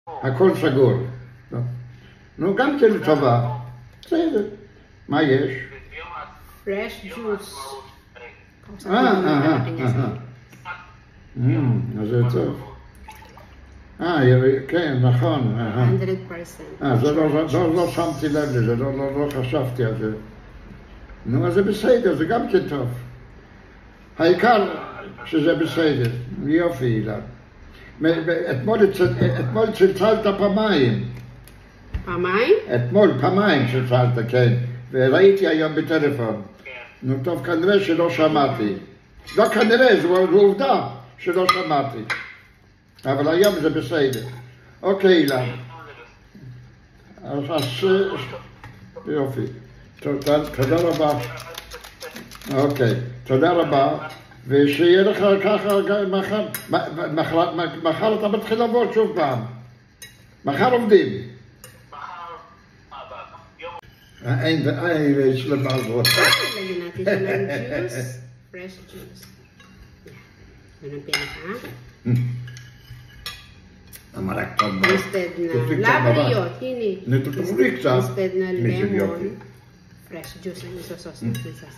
הכל סגור. נו, גם כן טובה. בסדר. מה יש? Fresh juice. אז זה טוב. כן, נכון. 100%. זה לא שמתי לב לזה, לא חשבתי על זה. נו, אז זה בסדר, זה גם כן טוב. העיקר שזה בסדר. יופי, אילן. אתמול צלצלת פעמיים. פעמיים? אתמול פעמיים צלצלת, כן. וראיתי היום בטלפון. נו טוב, כנראה שלא שמעתי. לא כנראה, זו עובדה שלא שמעתי. אבל היום זה בסדר. אוקיי, אילן. אז יופי. תודה רבה. אוקיי, תודה רבה. ושיהיה לך ככה מחר אתה מתחיל לעבוד שוב פעם. מחר עובדים. אין יש לבעבוד. Lagyan natin siya ng juice. Fresh juice. Yan ang pinaka. המרק טוב מאוד. Instead na labriyot, hindi. נתופריק קצת. Instead na lemon, fresh juice ang isosos natin sa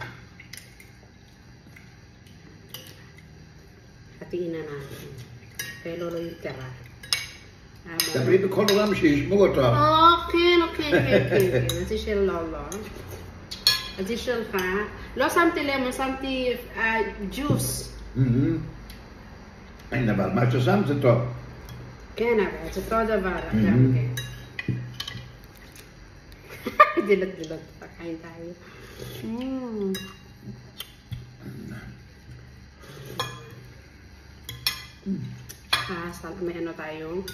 hatiin na natin. Kaya lolo yung tira. דברי בכל עולם שישמעו אותך. כן. אז זה של לולו. אז זה שלך. לא שמתי למון, שמתי ג'וס. אין אבל מה ששמת זה טוב. כן, אבל זה אותו דבר. גם כן. דילת, פקעים tayo. May ano tayo?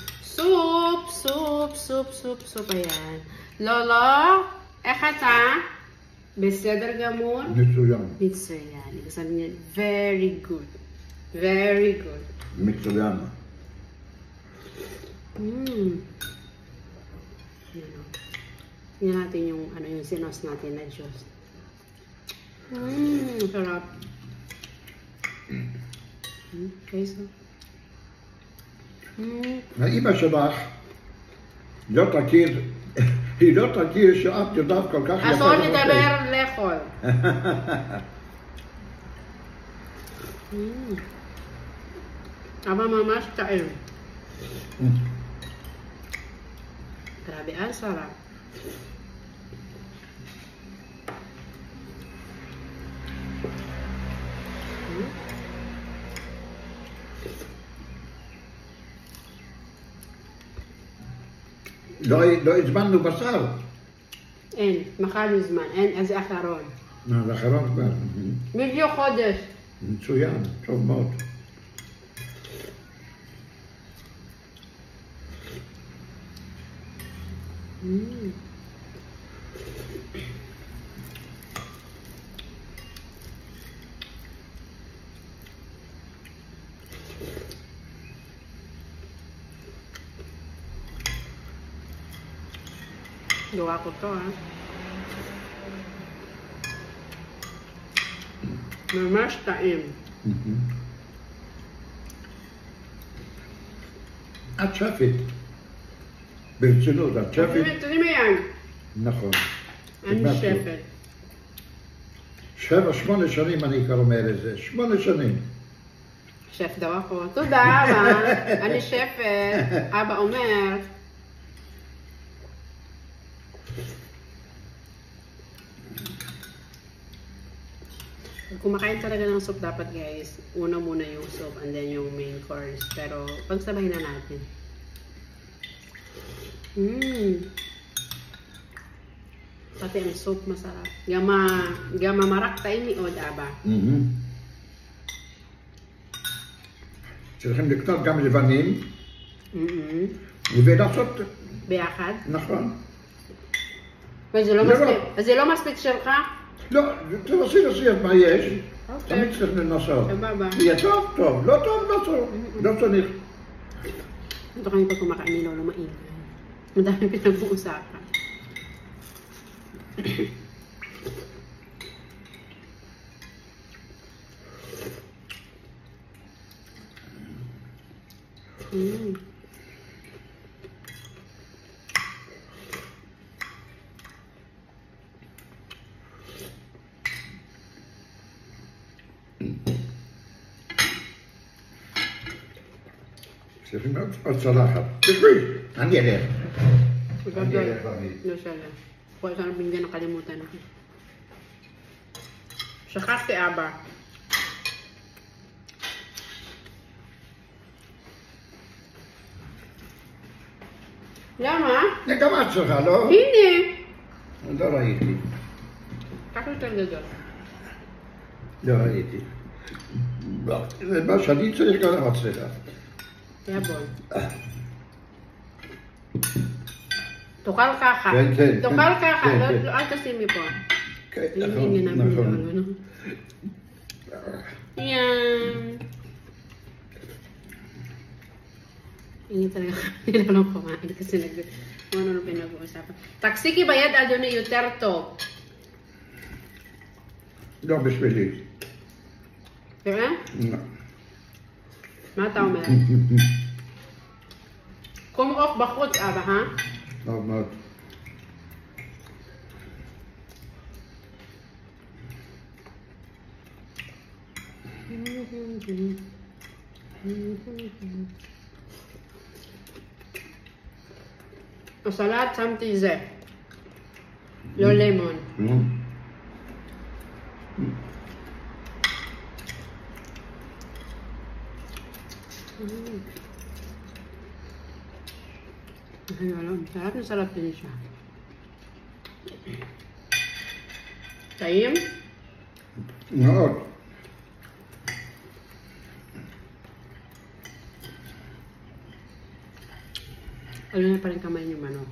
Soup. Ayan. Lolo, ekata, בסדר גמור? מצוין. מצוין. מצוין. Very good. Very good. מצוין. Yan natin yung, yung sinos natin na juice. Sarap. Okay, so. האמא שלך לא תכיר, היא לא תכיר שאת יודעת כל כך יפה. אסור לדבר לאכול. אבל ממש טעים. Grabe, ang sarap. לא הזמנו בשר. אין, מחר מזמן, אין, אז זה אחרון. זה אחרון כבר. בדיוק חודש. מצוין, טוב מאוד. Gawa ko to, ha. Mamás taim. את שפית. ברצינות, את שפית. תראי מי yan. נכון. אני שפת. 7-8 שנים אני כבר אומר את זה. 8 שנים. שף daw ako. תודה, אבא. אני שפת. אבא אומר. Kumakain talaga ng soup dapat, guys. Una muna yung soup and then yung main course. Pero pagsabay na natin. Pati ang soup masarap. Gama marak tayo ni Oda ba? צריכים לקנות גם לבנים. ולעשות... ביחד? נכון. וזה לא מספיק שלך? לא, תנסי את מה יש. תמיד צריך לנסות. סבבה. יהיה טוב, טוב. לא טוב, לא צריך. Ito kami pag kumakain ni Lolo maingay. Madami pinag-uusapan. At salahat. Biskuit. Hindi rin. Magagay. Mashallah. Kuha sa pinggan, nakalimutan ako. Saka si Aba. Lama? Nagkamatso ka, no? Hindi. לא ראיתי. ככה יותר גדול. לא ראיתי. מה שאני צריך גם אצלך. יא בול. תאכל ככה. כן, כן. תאכל ככה, כן, לא, כן. לא, אל תשים מפה. כן, הנה, נכון. Yan. Ini talaga hindi na lang kumain kasi ano pinag-uusapan. Taksiki bayad adonai יותר טוב. לא בשבילי. תראה? לא. מה אתה אומר? קום עוף בחוץ, אבא, אה? טוב מאוד. בסלט שמתי זה. לא לימון. סלט מסלט בנישה. טעים? מאוד. Ano na pa rin kamay yung manok.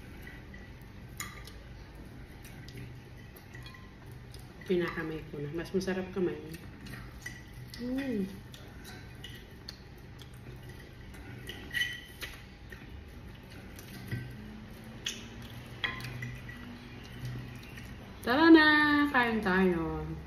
Pinakamay ko na. Mas masarap kamay. Tara na! Kain tayo.